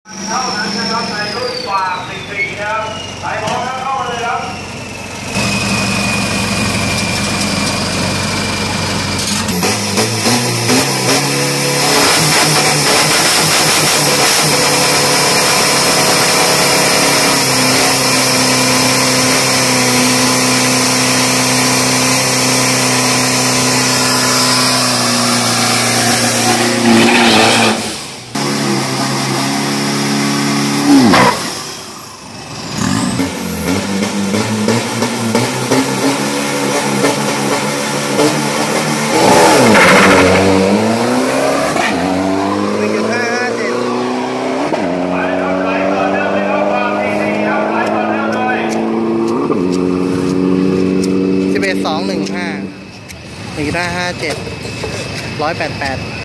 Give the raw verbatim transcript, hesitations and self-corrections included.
เท่านั้นนะครับในรุ่นฝากสิบสี่นะครับสายพร้อมแล้วเข้ามาเลยครับสองหนึ่งห้าหนึ่งห้าห้าเจ็ดร้อยแปดแปด